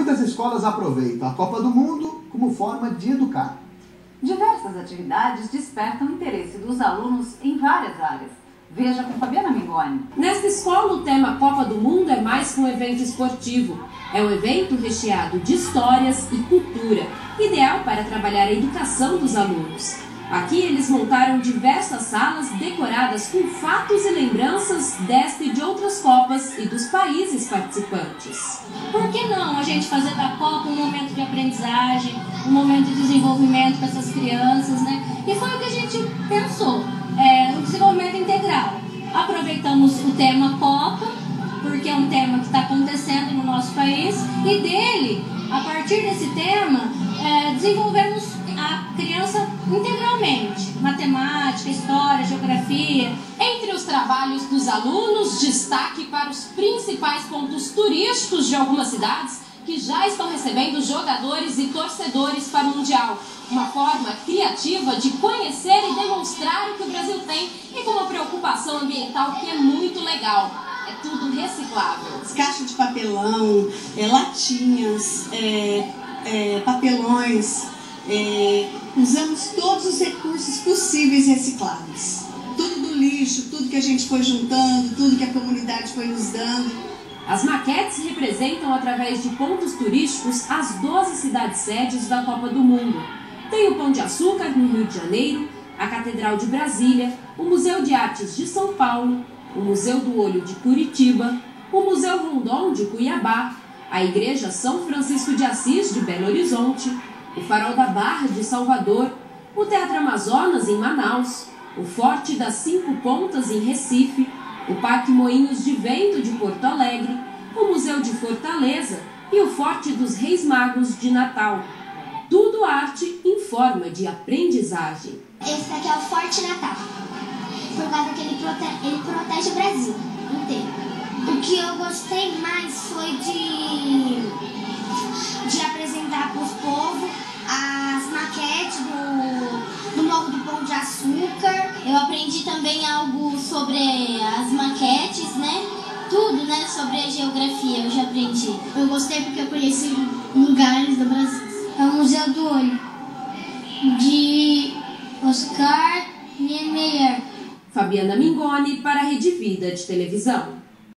Muitas escolas aproveitam a Copa do Mundo como forma de educar. Diversas atividades despertam o interesse dos alunos em várias áreas. Veja com Fabiana Mingoni. Nesta escola, o tema Copa do Mundo é mais que um evento esportivo. É um evento recheado de histórias e cultura, ideal para trabalhar a educação dos alunos. Aqui eles montaram diversas salas decoradas com fatos e lembranças desta e de outras Copas e dos países participantes. Por que não a gente fazer da Copa um momento de aprendizagem, um momento de desenvolvimento para essas crianças, né? E foi o que a gente pensou, o desenvolvimento integral. Aproveitamos o tema Copa, porque é um tema que está acontecendo no nosso país, e dele, a partir desse tema, desenvolvemos a criança integralmente, matemática, história, geografia. Entre os trabalhos dos alunos, destaque para os principais pontos turísticos de algumas cidades que já estão recebendo jogadores e torcedores para o Mundial. Uma forma criativa de conhecer e demonstrar o que o Brasil tem e com uma preocupação ambiental que é muito legal. É tudo reciclável. Caixas de papelão, latinhas, papelões. Usamos todos os recursos possíveis recicláveis. Tudo do lixo, tudo que a gente foi juntando, tudo que a comunidade foi nos dando. As maquetes representam, através de pontos turísticos, as 12 cidades-sedes da Copa do Mundo. Tem o Pão de Açúcar, no Rio de Janeiro, a Catedral de Brasília, o Museu de Artes de São Paulo, o Museu do Olho de Curitiba, o Museu Rondon de Cuiabá, a Igreja São Francisco de Assis de Belo Horizonte, o Farol da Barra de Salvador, o Teatro Amazonas em Manaus, o Forte das Cinco Pontas em Recife, o Parque Moinhos de Vento de Porto Alegre, o Museu de Fortaleza e o Forte dos Reis Magos de Natal. Tudo arte em forma de aprendizagem. Esse daqui é o Forte Natal, por causa que ele protege o Brasil inteiro. O que eu gostei mais foi de apresentar para os povos as maquetes do Morro do Pão de Açúcar. Eu aprendi também algo sobre as maquetes, né? Tudo, né? Sobre a geografia eu já aprendi. Eu gostei porque eu conheci lugares do Brasil. É o Museu do Olho, de Oscar Niemeyer. Fabiana Mingoni para a Rede Vida de Televisão.